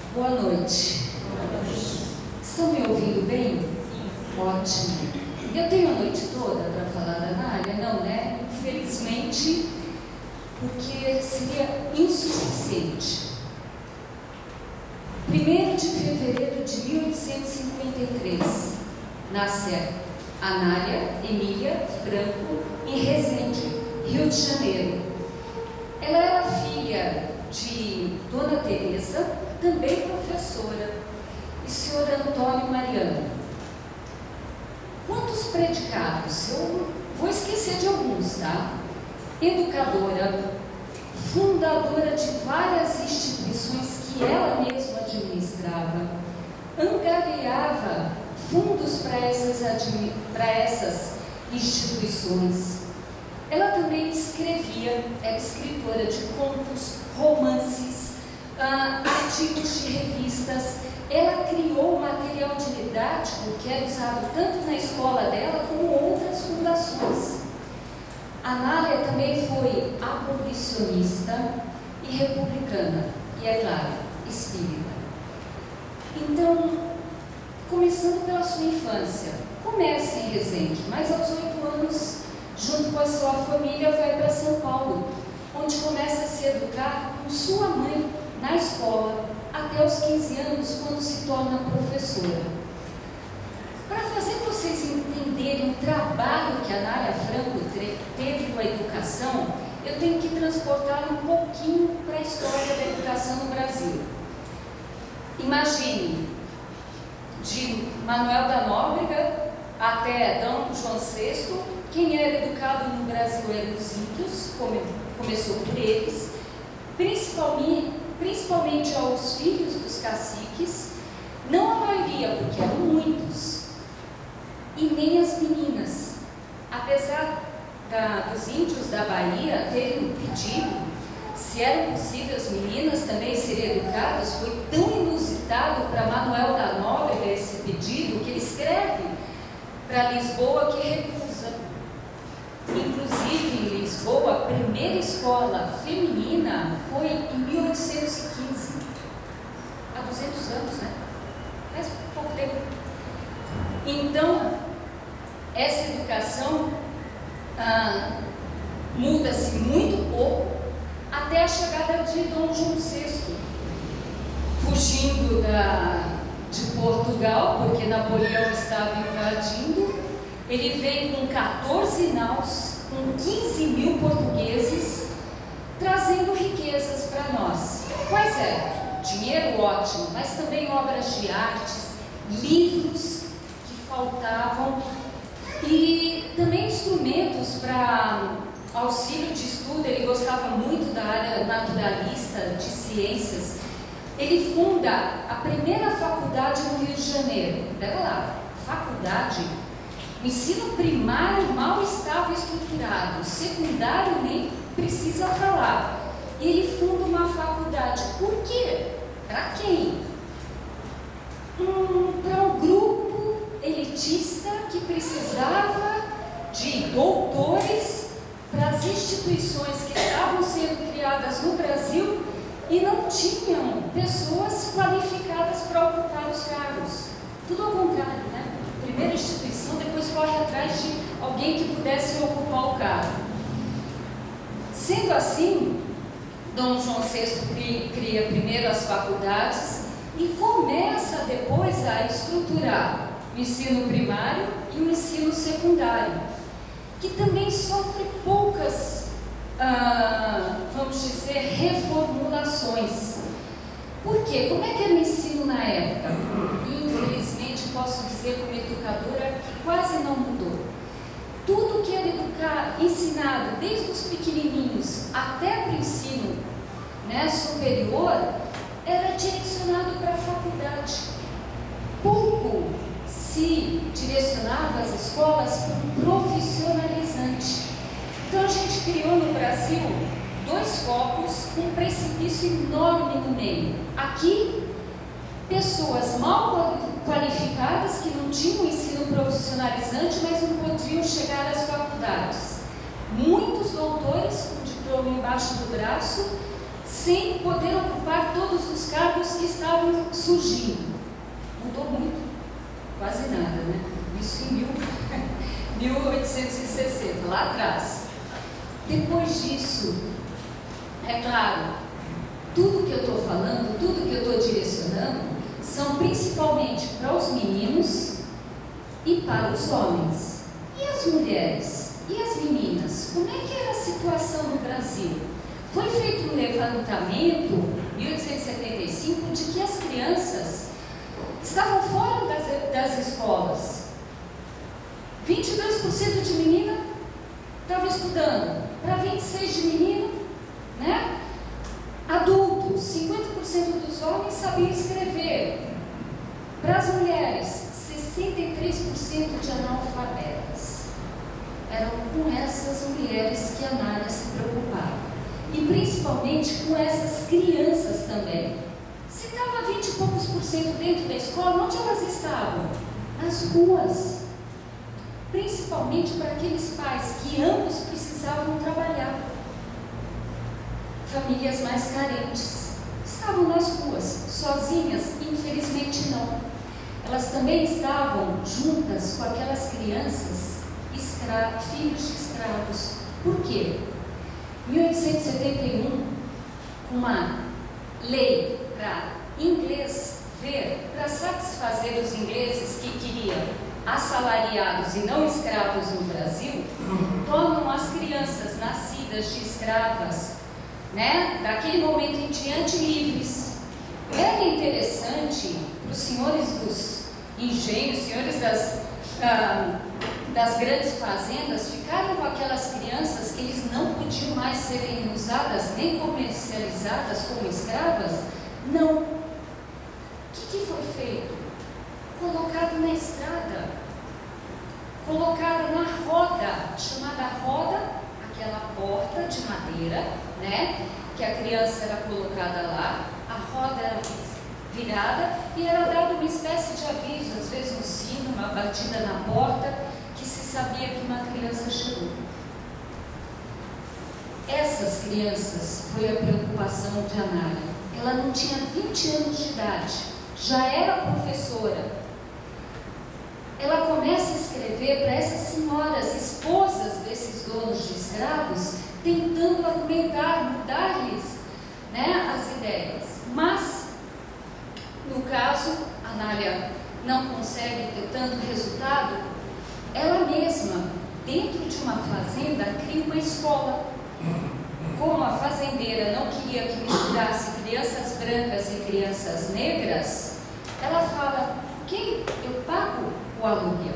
Boa noite. Estão me ouvindo bem? Ótimo. Eu tenho a noite toda para falar da Nália? Não, né? Infelizmente, porque seria insuficiente. 1º de fevereiro de 1853, nasce a Nália Emília Franco em Resende, Rio de Janeiro. Ela era filha de Dona Teresa, também professora, e Sr. Antônio Mariano. Quantos predicados? Eu vou esquecer de alguns, tá? Educadora, fundadora de várias instituições que ela mesma administrava, angariava fundos para essas instituições. Ela também escrevia, era escritora de contos, romances, artigos de revistas. Ela criou material didático que era usado tanto na escola dela como outras fundações. A Nália também foi abolicionista e republicana, e é claro, espírita. Então, começando pela sua infância, começa em Resende, mas aos 8 anos, junto com a sua família, vai para São Paulo, onde começa a se educar com sua mãe na escola, até os 15 anos, quando se torna professora. Para fazer vocês entenderem o trabalho que a Nália Franco teve com a educação, eu tenho que transportar um pouquinho para a história da educação no Brasil. Imagine, de Manuel da Nóbrega até D. João VI, quem era educado no Brasil eram os índios, começou por eles, principalmente aos filhos dos caciques, não a maioria, porque eram muitos, e nem as meninas. Apesar dos índios da Bahia terem pedido se eram possível as meninas também serem educadas, foi tão inusitado para Manuel da Nóbrega esse pedido, que ele escreve para Lisboa que recusa. Inclusive, em Lisboa, a primeira escola feminina foi em 1815, há 200 anos, né? Faz pouco tempo. Então, essa educação muda-se muito pouco até a chegada de D. João VI, fugindo de Portugal, porque Napoleão estava invadindo. Ele veio com 14 naus, com 15 mil portugueses, trazendo riquezas para nós. Pois é, dinheiro ótimo, mas também obras de artes, livros que faltavam, e também instrumentos para auxílio de estudo. Ele gostava muito da área naturalista, de ciências. Ele funda a primeira faculdade no Rio de Janeiro. Pega lá, faculdade. O ensino primário mal estava estruturado, o secundário nem precisa falar. Ele funda uma faculdade. Por quê? Para quem? Para um grupo elitista que precisava de doutores para as instituições que estavam sendo criadas no Brasil e não tinham pessoas qualificadas para ocupar os cargos. Tudo ao contrário, né? Primeira instituição, depois corre atrás de alguém que pudesse ocupar o cargo. Sendo assim, D. João VI cria primeiro as faculdades e começa depois a estruturar o ensino primário e o ensino secundário, que também sofre poucas, vamos dizer, reformulações. Por quê? Como é que era o ensino na época? Infelizmente, posso dizer como educadora que quase não mudou. Tudo que era ensinado, desde os pequenininhos até para o ensino superior, era direcionado para a faculdade. Pouco se direcionava as escolas para um profissionalizante. Então a gente criou no Brasil 2 focos com um precipício enorme no meio. Aqui, pessoas mal qualificadas que não tinham ensino profissionalizante, mas não podiam chegar às faculdades. Muitos doutores com diploma embaixo do braço, sem poder ocupar todos os cargos que estavam surgindo. Mudou muito, quase nada, né? Isso em 1860, lá atrás. Depois disso, é claro, tudo que eu estou falando, tudo que eu estou direcionando, são principalmente para os meninos e para os homens. E as mulheres? E as meninas? Como é que era a situação no Brasil? Foi feito um levantamento, em 1875, de que as crianças estavam fora das escolas. 22% de menina estava estudando, para 26% de menino, né? Adultos, 50% dos homens sabiam escrever. Para as mulheres, 63% de analfabetas. Eram com essas mulheres que a Anália se preocupava. E principalmente com essas crianças também. Se estava 20 e poucos por cento dentro da escola, onde elas estavam? Nas ruas. Principalmente para aqueles pais que ambos precisavam trabalhar. Famílias mais carentes. Estavam nas ruas, sozinhas? Infelizmente não. Elas também estavam juntas com aquelas crianças, filhos de escravos. Por quê? Em 1871, uma lei para inglês ver, para satisfazer os ingleses que queriam assalariados e não escravos no Brasil, tornam as crianças nascidas de escravas, né, daquele momento em diante, livres. Era interessante para os senhores dos engenhos, senhores das grandes fazendas, ficaram com aquelas crianças que eles não podiam mais serem usadas nem comercializadas como escravas? Não. O que foi feito? Colocado na estrada, colocado na roda, chamada roda, aquela porta de madeira, né? Que a criança era colocada lá, a roda era virada e era dado uma espécie de aviso, às vezes um sino, uma batida na porta, que se sabia que uma criança chegou. Essas crianças foi a preocupação de Anália. Ela não tinha 20 anos de idade, já era professora. Ela começa a escrever para essas senhoras, esposas desses donos de escravos, tentando argumentar, mudar-lhes, né, as ideias. Mas, no caso, Anália não consegue ter tanto resultado. Ela mesma, dentro de uma fazenda, cria uma escola. Como a fazendeira não queria que misturasse crianças brancas e crianças negras, ela fala: ok, eu pago o aluguel.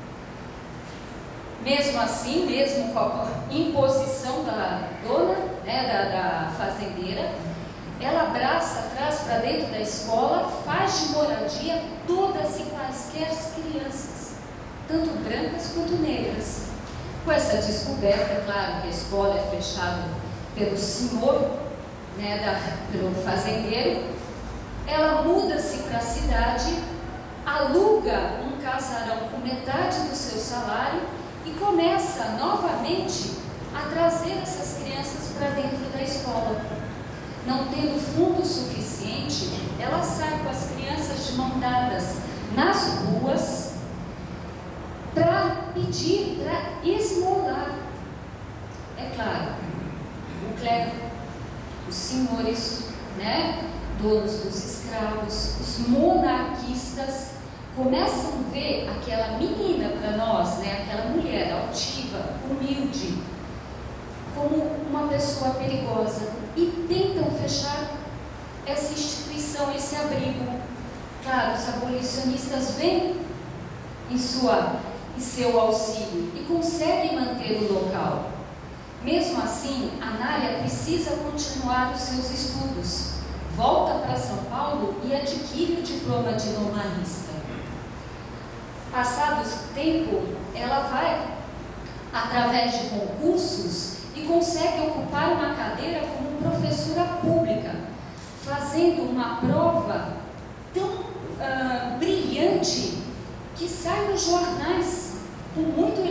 Mesmo assim, mesmo com a imposição da dona, né, da fazendeira, ela abraça, traz para dentro da escola, faz de moradia todas e quaisquer crianças, tanto brancas quanto negras. Com essa descoberta, é claro que a escola é fechada pelo senhor, né, pelo fazendeiro, ela muda-se para a cidade, aluga um casarão com metade do seu salário e começa novamente a trazer essas crianças para dentro da escola. Não tendo fundo suficiente, ela sai com as crianças de mão dadas nas ruas para pedir, para esmolar. É claro, o clero, os senhores, né, donos dos escravos, os monarquistas, começam a ver aquela menina para nós, né, aquela mulher altiva, humilde, como uma pessoa perigosa e tentam fechar essa instituição, esse abrigo. Claro, os abolicionistas vêm em seu auxílio e conseguem manter o local. Mesmo assim, Anália precisa continuar os seus estudos. Volta para São Paulo e adquire o diploma de normalista. Passado o tempo, ela vai, através de concursos, e consegue ocupar uma cadeira como professora pública, fazendo uma prova tão brilhante que sai nos jornais com muitos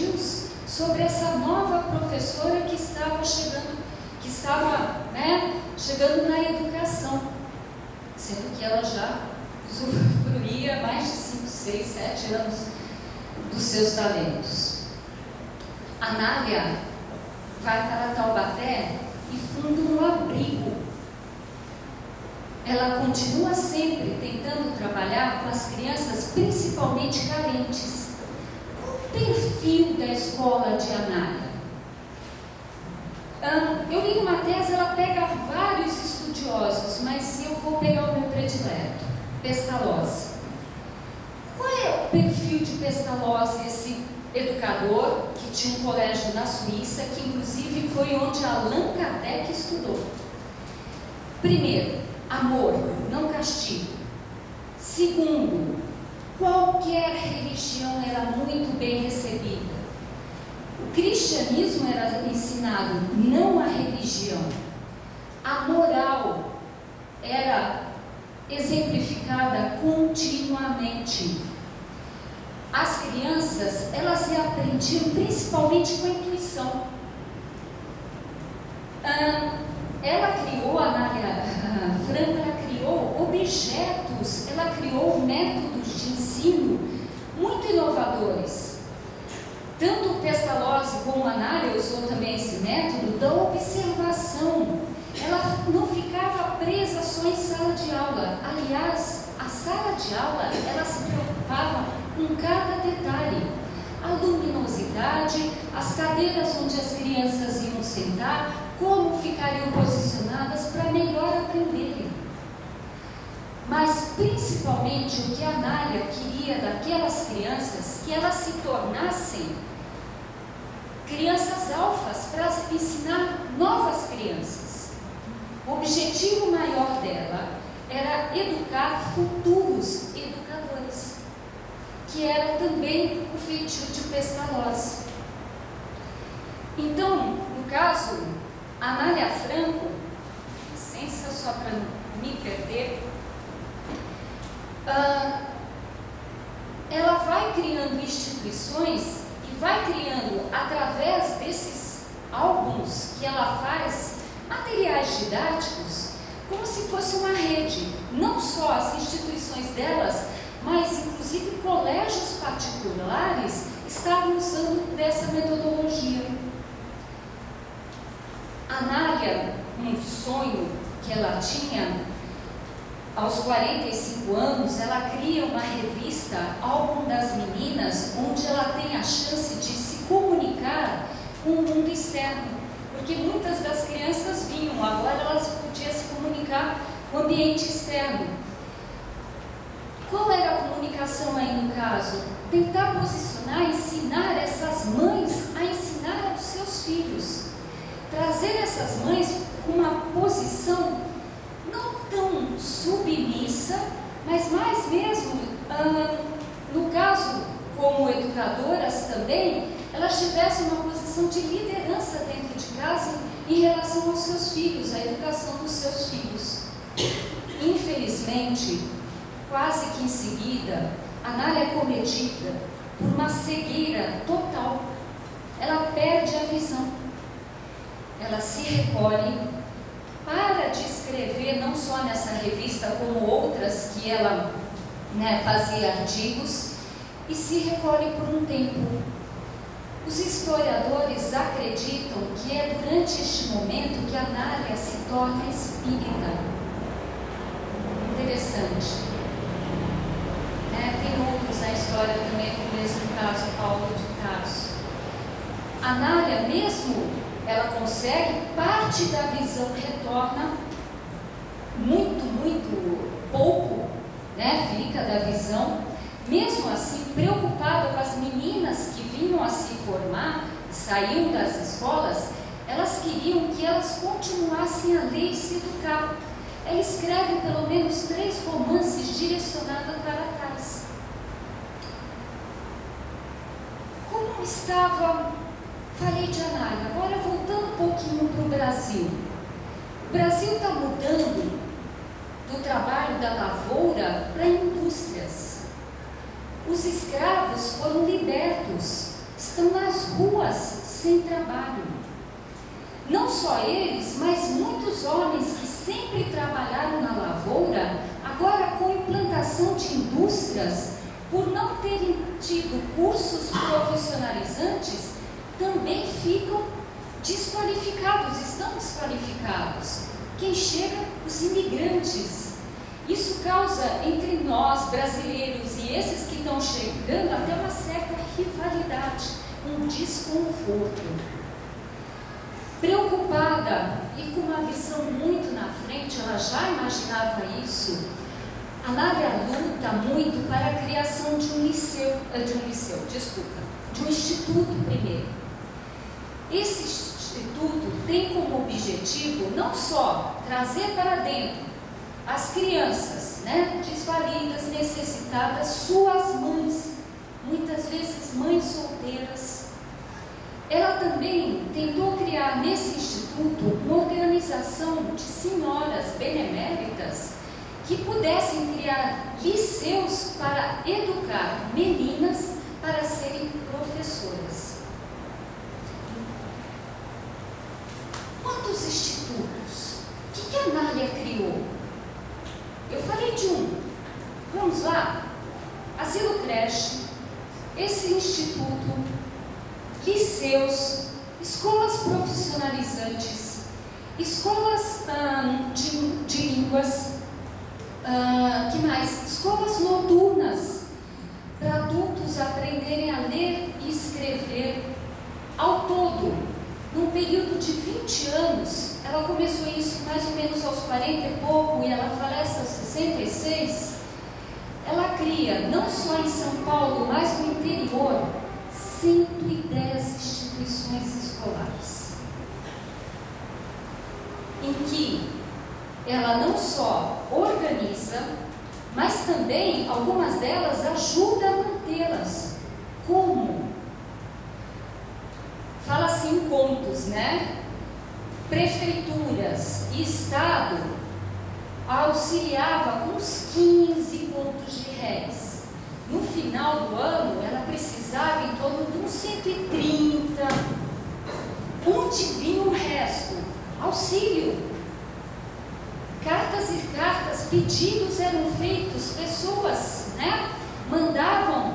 elogios sobre essa nova professora que estava chegando, que estava, né, chegando na educação, sendo que ela já usufruía mais de 5, 6, 7 anos dos seus talentos. Anália vai para Taubaté e funda um abrigo. Ela continua sempre tentando trabalhar com as crianças, principalmente carentes. Qual o perfil da escola de Anália? Eu li uma tese, ela pega vários estudiosos, mas eu vou pegar o meu predileto, Pestalozzi. Qual é o perfil de Pestalozzi, esse educador que tinha um colégio na Suíça, que inclusive foi onde Allan Kardec estudou? Primeiro, amor, não castigo. Segundo, qualquer religião era muito bem recebida. O cristianismo era ensinado, não a religião. A moral era exemplificada continuamente. As crianças, elas se aprendiam principalmente com a intuição. Ela criou, a Anália Franco, ela criou objetos, ela criou métodos de ensino muito inovadores. Tanto o Pestalozzi como a Anália usou também esse método da observação. Ela não ficava presa só em sala de aula. Aliás, a sala de aula, ela se preocupava com cada detalhe. A luminosidade, as cadeiras onde as crianças iam sentar, como ficariam posicionadas para melhor aprenderem. Mas principalmente o que a Anália queria daquelas crianças, que elas se tornassem crianças alfas para ensinar novas crianças. O objetivo maior dela era educar futuros educadores, que era também o feitio de Pestalozzi. Então, no caso, a Anália Franco, licença só para não me perder, ela vai criando instituições e vai criando, através desses álbuns que ela faz, materiais didáticos, como se fosse uma rede. Não só as instituições delas, mas inclusive colégios particulares estavam usando dessa metodologia. A Anália, um sonho que ela tinha, aos 45 anos, ela cria uma revista, Álbum das Meninas, onde ela tem a chance de se comunicar com o mundo externo, porque muitas das crianças vinham, agora elas podiam se comunicar com o ambiente externo. Qual era a comunicação aí no caso? Tentar posicionar, ensinar essas mães a ensinar aos seus filhos, trazer essas mães com uma posição não tão submissa, mas mais mesmo, no caso, como educadoras também, elas tivessem uma posição de liderança dentro de casa em relação aos seus filhos, a educação dos seus filhos. Infelizmente, quase que em seguida, a Anália é cometida por uma cegueira total. Ela perde a visão. Ela se recolhe, para de escrever, não só nessa revista, como outras que ela fazia artigos, e se recolhe por um tempo. Os historiadores acreditam que é durante este momento que a Anália se torna espírita. Interessante. Tem outros na história também, como o mesmo caso, Paulo de Tarso. A Anália, mesmo ela consegue, parte da visão retorna, muito pouco, fica da visão. Mesmo assim, preocupada com as meninas que vinham a se formar, saíam das escolas, elas queriam que elas continuassem a ler e se educar. Ela escreve pelo menos 3 romances direcionados para trás. Como estava... Falei de Anália, agora voltando um pouquinho para o Brasil. O Brasil está mudando do trabalho da lavoura para indústrias. Os escravos foram libertos, estão nas ruas sem trabalho. Não só eles, mas muitos homens que sempre trabalharam na lavoura, agora com a implantação de indústrias, por não terem tido cursos profissionalizantes, também ficam desqualificados, estão desqualificados. Quem chega? Os imigrantes. Isso causa entre nós, brasileiros, e esses que estão chegando, até uma certa rivalidade, um desconforto. Preocupada e com uma visão muito na frente, ela já imaginava isso. A Anália luta muito para a criação de um instituto primeiro. Esse instituto tem como objetivo não só trazer para dentro as crianças, desvalidas, necessitadas, suas mães, muitas vezes mães solteiras. Ela também tentou criar nesse instituto uma organização de senhoras beneméritas que pudessem criar liceus para educar meninas para serem professoras. Quantos institutos? O que a Anália criou? Eu falei de um. Vamos lá? Asilo creche, esse instituto, liceus, escolas profissionalizantes, escolas de línguas, que mais? Escolas noturnas, para adultos aprenderem a ler e escrever. Ao todo, num período de 20 anos, ela começou isso mais ou menos aos 40 e pouco, e ela falece aos 66, ela cria, não só em São Paulo, mas no interior, 110 instituições escolares, em que ela não só organiza, mas também, algumas delas, ajuda a mantê-las. Como? Fala-se em contos, Prefeituras e Estado auxiliava com uns 15 contos de réis. No final do ano, ela precisava em torno de uns 130. Onde vinha o resto? Auxílio. Cartas e cartas, pedidos eram feitos, pessoas mandavam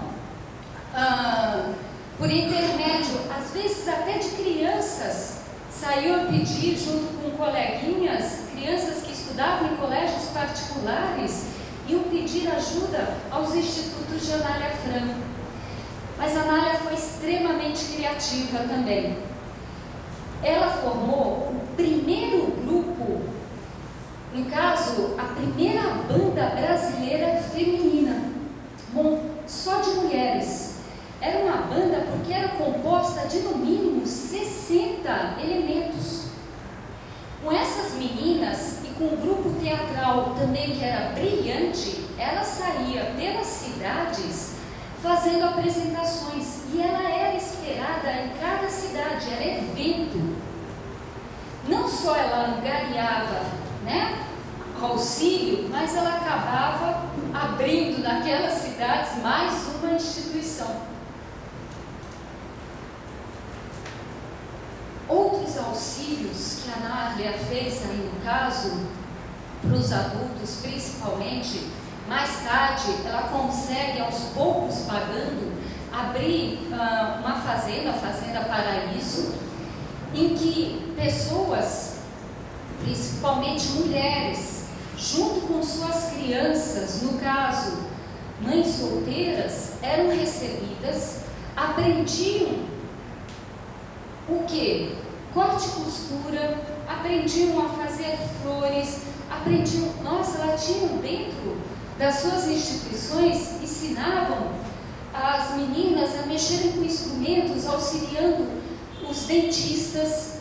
por intermédio, às vezes até de crianças, saíam a pedir junto com coleguinhas, crianças que estudavam em colégios particulares, iam pedir ajuda aos institutos de Anália Franco. Mas a Anália foi extremamente criativa também. Ela formou o primeiro grupo, no caso, a primeira banda brasileira feminina, só de mulheres. Era uma banda porque era composta de no mínimo 60 elementos. Com essas meninas e com um grupo teatral também que era brilhante, ela saía pelas cidades fazendo apresentações, e ela era esperada em cada cidade, era evento. Não só ela angariava auxílio, mas ela acabava abrindo naquelas cidades mais uma instituição. Outros auxílios que a Anália fez aí no caso, para os adultos principalmente, mais tarde ela consegue aos poucos pagando, abrir uma fazenda, a Fazenda Paraíso, em que pessoas, principalmente mulheres, junto com suas crianças, no caso, mães solteiras, eram recebidas, aprendiam o quê? Corte e costura, aprendiam a fazer flores, elas tinham dentro das suas instituições, ensinavam as meninas a mexerem com instrumentos, auxiliando os dentistas.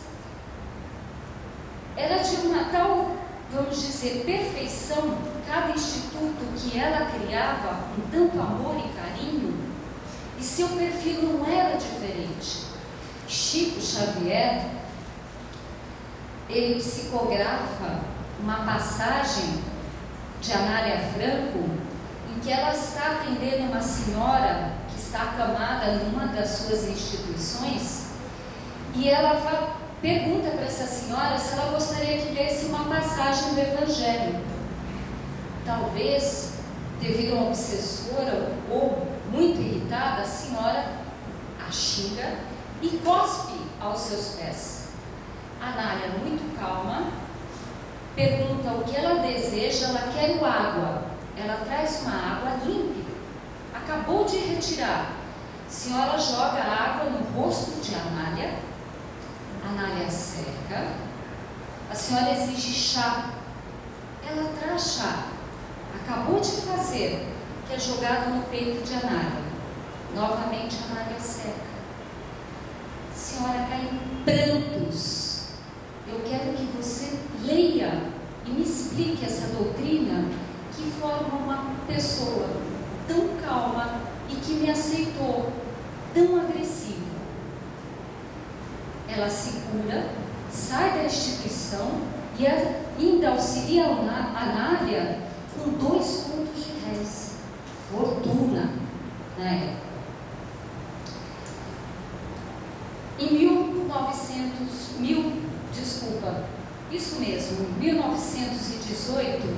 Ela tinha uma tal, vamos dizer, perfeição, cada instituto que ela criava com tanto amor e carinho, e seu perfil não era diferente. Chico Xavier, ele psicografa uma passagem de Anália Franco, em que ela está atendendo uma senhora que está acamada numa das suas instituições, e ela pergunta para essa senhora se ela gostaria que lesse uma passagem do Evangelho. Talvez, devido a uma obsessora ou muito irritada, a senhora a xinga e cospe aos seus pés. Anália, muito calma, pergunta o que ela deseja. Ela quer água. Ela traz uma água límpida, acabou de retirar. A senhora joga a água no rosto de Anália. Anália seca. A senhora exige chá. Ela traz chá. Acabou de fazer, que é jogado no peito de Anália. Novamente Anália seca. A senhora cai em prantos. Eu quero que você leia e me explique essa doutrina que forma uma pessoa tão calma e que me aceitou tão agressiva. Ela se cura, sai da instituição e ainda auxilia a Anália com 2 contos de réis. Fortuna na época. Em 1918,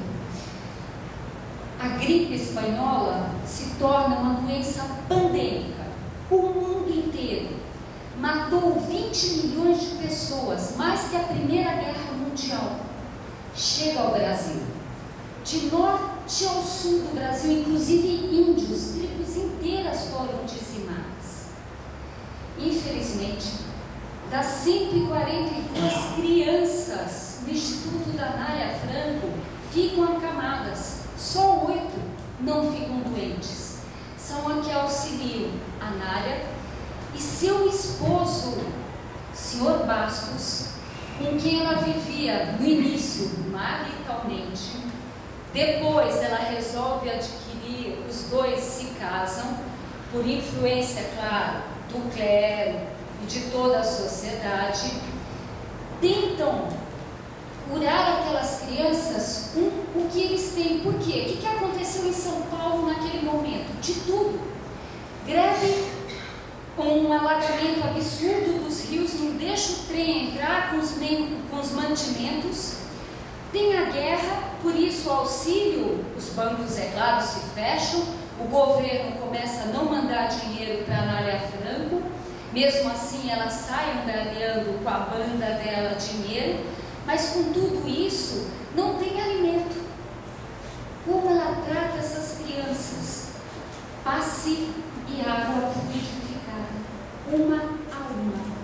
a gripe espanhola se torna uma doença pandêmica. O mundo inteiro matou 20 milhões de pessoas, mais que a Primeira Guerra Mundial. Chega ao Brasil. De norte ao sul do Brasil, inclusive índios, tribos inteiras foram dizimadas. Infelizmente, das 142 crianças no Instituto da Anália Franco ficam acamadas, só 8 não ficam doentes. São a que auxiliam Anália e seu esposo, Sr. Bastos, com quem ela vivia no início maritalmente. Depois ela resolve adquirir, os dois se casam, por influência, claro, do clero e de toda a sociedade. Tentam curar aquelas crianças com o que eles têm. Por quê? O que aconteceu em São Paulo naquele momento? De tudo. Greve, um alagamento absurdo dos rios, não deixa o trem entrar com os mantimentos. Tem a guerra, por isso o auxílio, os bancos, é claro, se fecham, o governo começa a não mandar dinheiro para a Anália Franco, mesmo assim ela sai angariando com a banda dela dinheiro, mas com tudo isso não tem alimento. Como ela trata essas crianças? Passe e água fluidificada, uma a uma.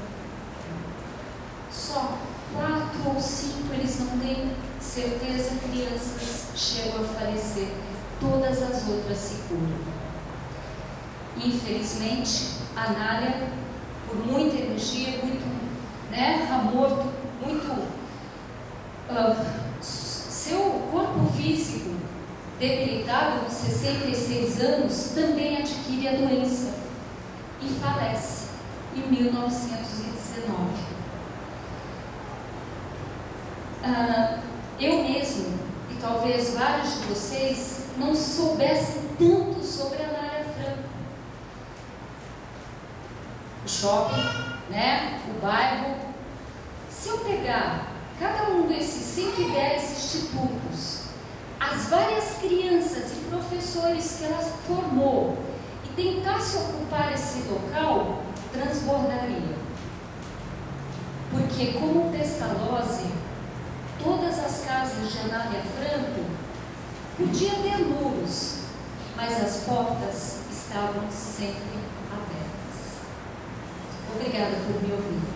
Só 4 ou 5 eles não têm certeza, crianças chegam a falecer, todas as outras se curam. Infelizmente, a Anália, por muita energia, muito amor, seu corpo físico debilitado, com 66 anos, também adquire a doença e falece em 1919. Eu mesmo, e talvez vários de vocês, não soubessem tanto sobre a Anália Franco. O shopping, o bairro. Se eu pegar cada um desses 110 institutos, as várias crianças e professores que ela formou, e tentasse ocupar esse local, transbordaria. Porque, como Pestalozzi, todas as casas de Anália Franco podiam ter muros, mas as portas estavam sempre abertas. Obrigada por me ouvir.